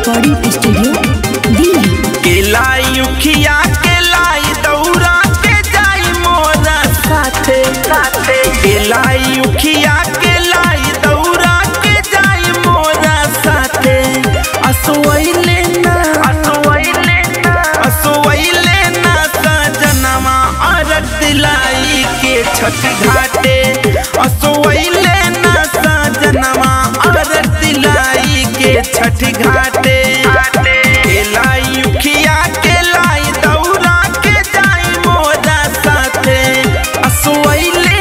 Recording studio Delhi. केलाई उखिया केलाई दौरा के जाई मोरा साथे साथे। केलाई उखिया केलाई दौरा के जाई मोरा साथे। असोइले ना सजनवा अरग दिलाई के छठ घाटे। असोइले ना सजनवा अरग दिलाई के छठ घाटे। केलाई उखिया केलाई दौरा के जाई मोरा साथे। असोइले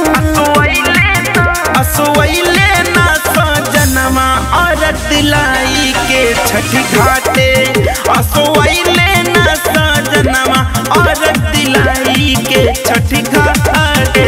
ना सजनवा अरग दिलाई के छठ घाटे। असोइले ना सजनवा अरग दिलाई के छठ घाटे।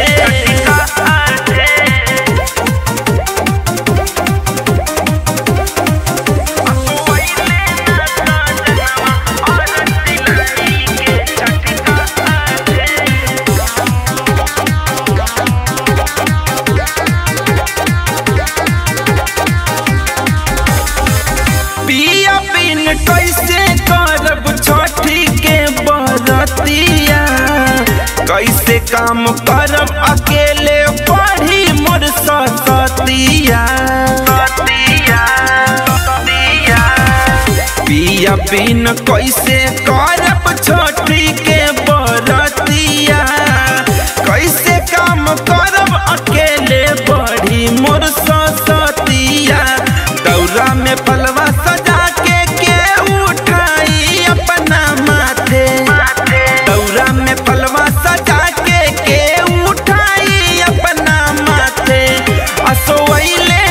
पिया बिन कैसे करब छठी के बरतिया। कैसे काम करब अकेले पढ़ी मोर सतिया। पिया बिन कैसे करब छठी के बरतिया। कैसे काम करब अकेले पढ़ी मोर सतिया। दौरा में फलवा सजा के उठाई अपना माथे। दौरा में फलवा सजा के उठाई अपना माथे। असोइले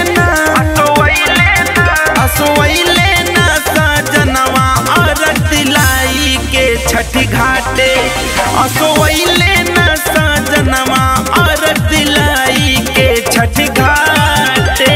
ना सजनवा अरग दिलाई के छठ घाटे। असोइले ना सजनवा अरग दिलाई के छठ घाटे।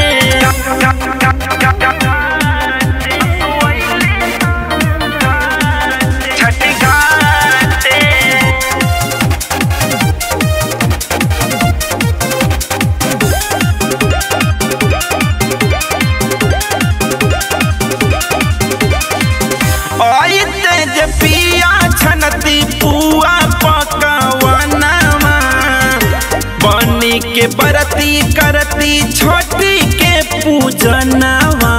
जे पिया छनती पुआ पकवनवा। बनी के बरती करती छोटी के पूजनवा।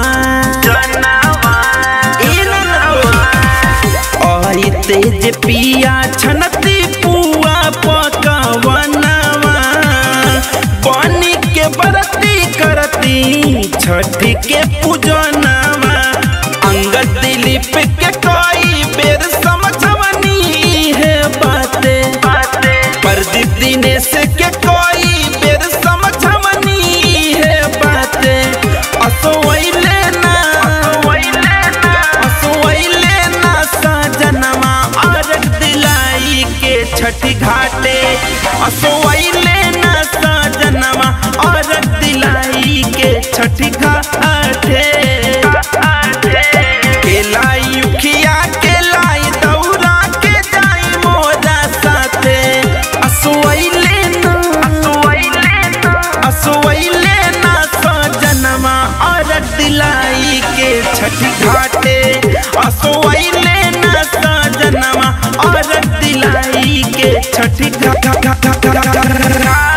जे पिया छनती पुआ पकवनवा। बनी के बरती करती छठी के पूजनवा। अंगद दिलीप के कोई बेर समझवनी है बातें। प्रदीप दिनेश के कोई बेर समझवनी है बातें। असोइले ना सजनवा अरग दिलाई के छठ घाटे। असोइले ना सजनवा अरग दिलाई के छठ घाटे। केलाई उखिया केलाई दौरा के जाई मोरा साथे। असोइले ना सजनवा अरग दिलाई के छठ घाटे। असोइले ना सजनवा अरग दिलाई के छठ घाटे।